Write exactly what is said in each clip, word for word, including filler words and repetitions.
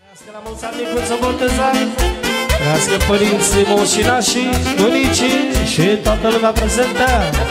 La mulți ani, micuță botezat, trăiască părinții, moșinașii, bunicii și toată lumea prezentă.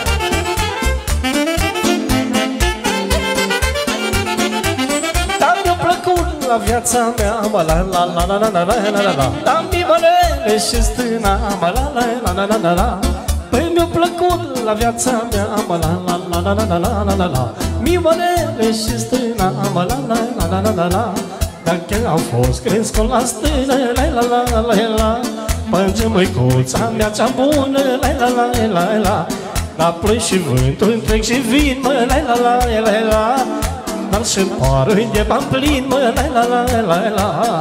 Dar mi-a plăcut la viața mea, mă la la la la la la la la la. Dar mimălele și stâna, mă la la la la la la la. Păi mi-a plăcut la viața mea, mă la la la la la la la la la. Mimălele și stâna, mă la la la la la la. Dacă au fost crescut la stână, la la la la la. Pânge măicuța mea cea bună, la la la la la. La ploi și vântul întreg și vin, mă, la la la la la. Dar și pară de bani plin, mă, la la la la la.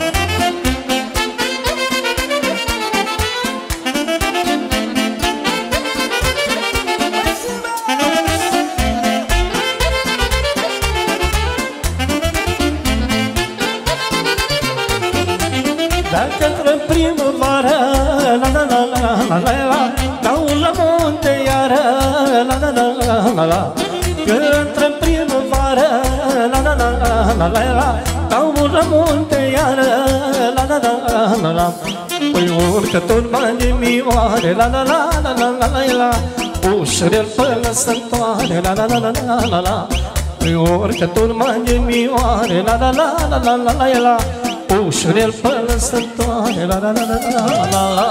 Dacă între primăvară, la la la la la la la. Dau la munte iară, la la la la la la. Că între primăvară, la la la la la la la. Dau la munte iară, la la la la la. Păi urcă tot bani de mioare, la la la la la la la la. Ușurel până să-ntoare, la la la la la la la. Păi urcă tot bani de mioare, la la la la la la la la. Ușurel până să-ntoare, la la la la la la la.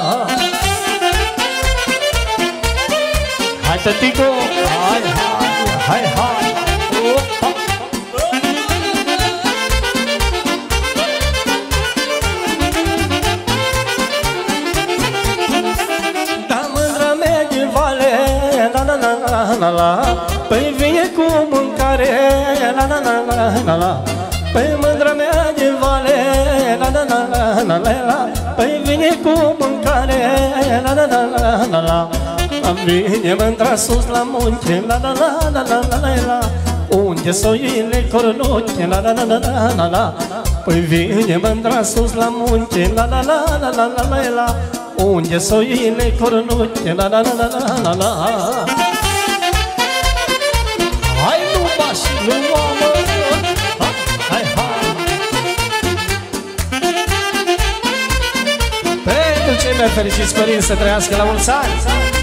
Hai, tătico! Hai, hai, hai, hai! Opa! Da, mândra mea din vale, la la la la la la. Păi vine cu mâncare, la la la la la la. Păi mândra mea din vale, la la la la la la la. Păi vine cu mâncare, la la la la la la. Vine mândra sus la munte, la la la la la la la la. Unde soile cornuche, la la la la la la la. Păi vine mândra sus la munte, la la la la la la la la. Unde soile cornuche, la la la la la la la. Hai nu bași, nu mamă. Hai, hai. Pentru cei mai fericiți părinți să trăiască la mulți ani.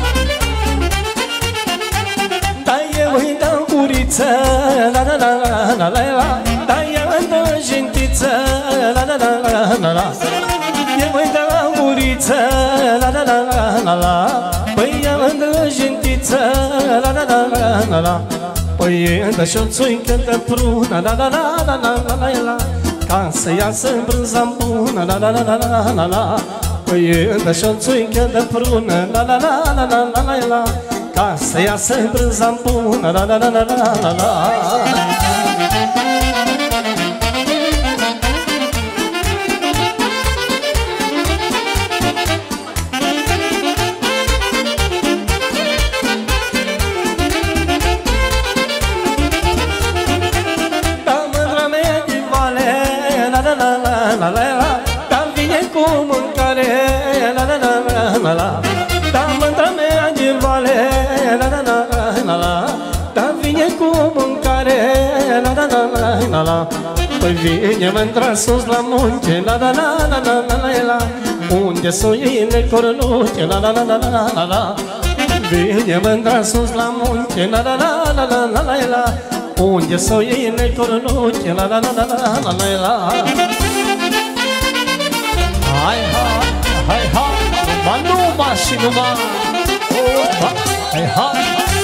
Da, eu îi dau guriță, la la la la la la la. Da, eu îi dau jintiță, la la la la la la. Eu îi dau guriță, la la la la la la. Păi eu îi dau jintiță, la la la la la la. Păi îmi dă și-o țuică de prună, la la la la la la la la. Ca să iasă brânza bună, la la la la la la la. Păi îmi dă și-o țuică de prună, la la la la la la la la. Ca să iasă brânza bună, la la la la la la la. La la la, dar vine cu mâncare, la la la la la la. Dar mândra mea din vale, la la la la la la. Dar vine cu mâncare, la la la la la la. Păi vine mândra sus la munte, la la la la la la la la. Unde soile cornuche, la la la la la la la. Vine mândra sus la munte, la la la la la la la la. Unde soile cornuche, la la la la la la la la. Hai, hai, hai, hai, numai, numai și numai. Opa, hai, hai.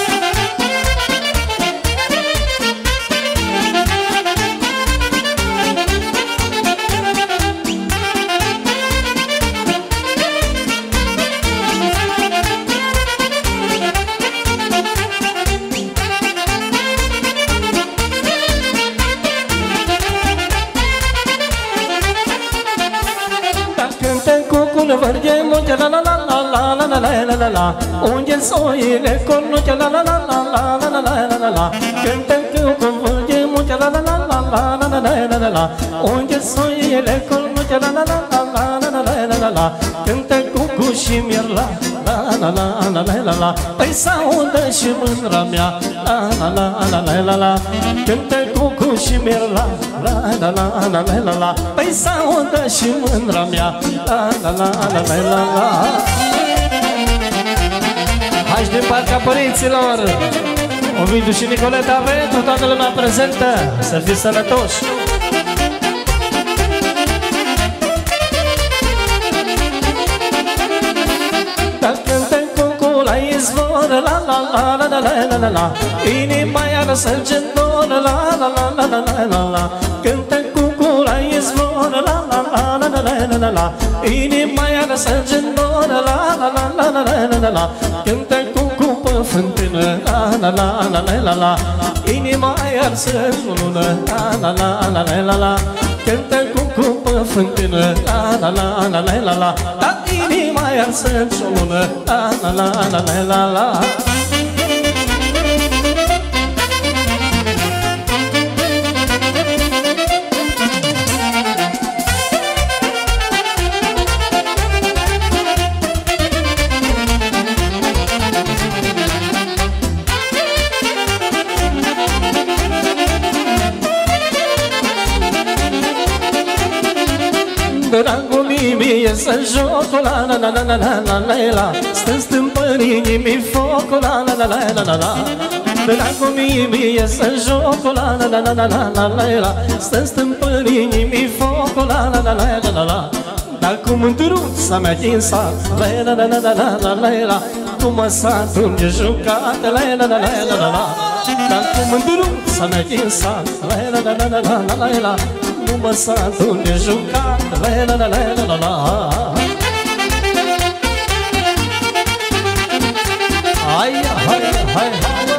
Verde munte, la la la la la la la la la la. Unde soile cornuche, la la la la la la la la la la. Cântă cu verde munte, la la la la la la la la la la. Unde soile cornuche, la la la la la la la la la la. Cântă cu cucu și mirla, la la la la la la la. Păi s-audă și mândra mea, la la la la la la la. Cântă cucu și mirla, la la la la la la la. Păi s-audă și mândra mea, la la la la la la la. Hai din partea părinților, Ovidiu și Nicoleta, pentru toată lumea prezentă, să fiți sănătoși. Dacă cântă cucu la izvor, la la la la la la la la. Inima iară sânge în dor, la la la la la la la la. Cântă cucu la izvor, la la la la la la la la. Inima iară sânge în dor, la la la la la la la la. Cântă cucu pe fântână, la la la la la la la. Inima iară sânge în lună, la la la la la la la. Cântă cucu pe fântână, la la la la la la la. Dar inima iar să-mi lună, la la la la la la la. Dragul mie să joc, la la la la la la la la la. Stă stâmpăr inimii focul, la la la la la la la. Dragul mie să joc, la la la la la la la la la. Stă stâmpăr inimii focul, la la la la la la la. Dar cu mândruța mea din sat, la la la la la la la la la. Cu măsatul de jucat, la la la la la la la. Dar cu mândruța mea din sat, la la la la la la la la. Nu mă satul de jucat, la la la la la la. Hai, hai, hai, hai.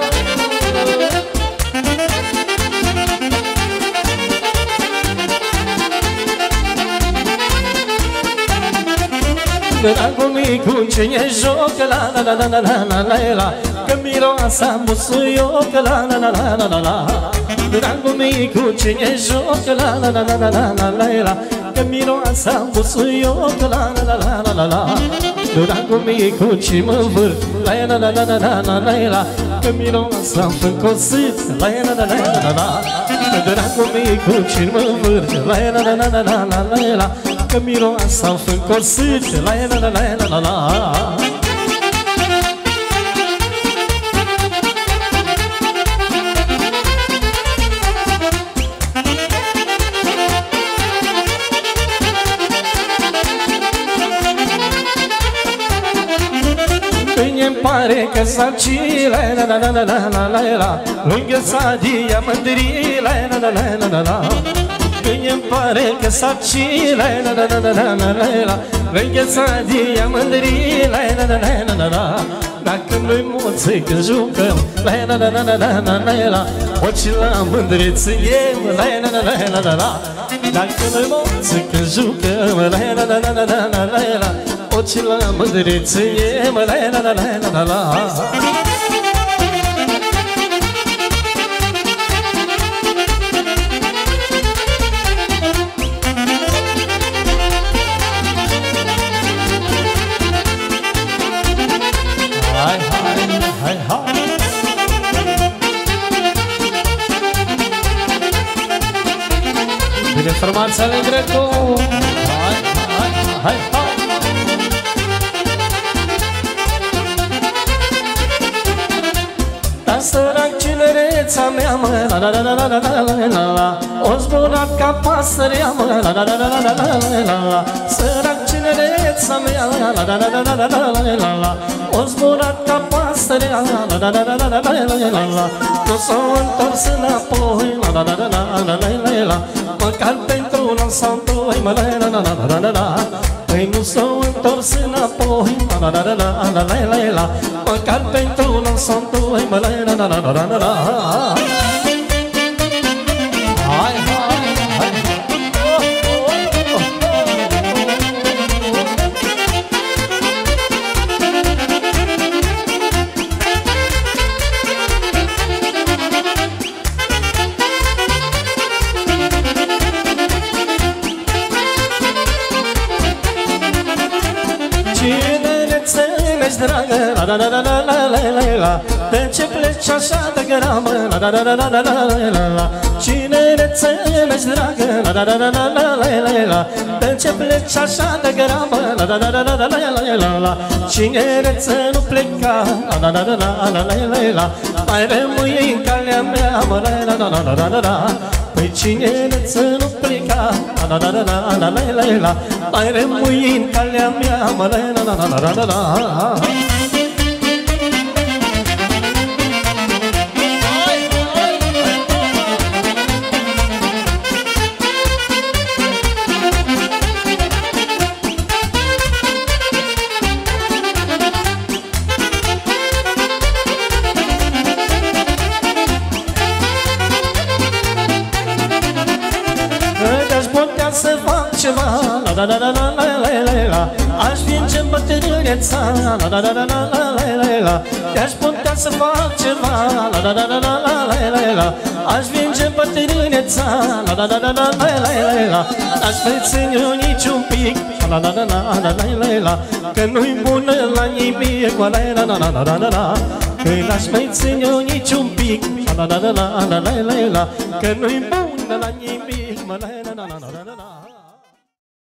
Dragul micu cine jocă, la la la la la la la la. Că miroasa busuioc, la la la la la la la. Dragul micu cine jocă, la la la la la la la la la. Că miroasa busuioc, la la la la la la la. Dragul micu ce mă vârt, la la la la la la la la la. Că miroasa fâncosit, la la la la la la la. Dragul micu ce mă vârt, la la la la la la la la la. Că miroasa fâncosit, la la la la la la la. Îmi pare că s-arci, la la la la la la la la la. Lângă sadia mândrii, la la la la la la la. Îmi pare că s-arci, la la la la la la la la. Lângă sadia mândrii, la la la la la la la. Dacă noi moții când jucăm, la la la la la la la la la. Oci la mândriți iem, la la la la la la la. Dacă noi moții când jucăm, la la la la la la la la la. Oci la mândriți iem, la la la la la la la. Hai, hai, hai, hai. Bine formați ale Greco. Hai, hai, hai, hai. Dar sărac cinereța mea, mă, la la la la la la la la la. O zburat ca pasărea, mă, la la la la la la la la la. Sărac cinereța mea, la la la la la la la la la la. O zburat ca pasărea, la la la la la la la la la la. Nu s-o întors înapoi, la la la la la la la la la. Măcar pentru un an sau doi, mă, la la la la la la la. Păi nu s-o întors înapoi, la la la la la la la la. Măcar pentru un an sau doi, mă, la la la la la la la. Hai, hai, hai. Cine înțelegi, dragă, la la la la la la la la la. De ce pleci așa de gramă, la la la la la la la la la. Cine ne înțelegi, dragă, la la la la la la la la la. De ce pleci așa de gramă, la la la la la la la la la. Cine ne să nu pleca, la la la la la la la la. Mai rămâi în calea mea, mă la la la la la la la. Păi cine ne să nu pleca, la la la la la la la la. Mai rămâi în calea mea, mă la la la la la la la. Să fac ceva, la la la la la la la la la. Aș vinge în bătrâneța, la la la la la la la la la. Aș putea să fac ceva, la la la la la la la la la. Aș vinge în bătrâneța, la la la la la la la la la. Aș mai ține niciun pic, la la la la la la la la. Că nu-i bună la nimic, la la la la la la la la. Că n-aș mai ține niciun pic, la la la la la la la la. Că nu-i bună la nimic, la la la la la la.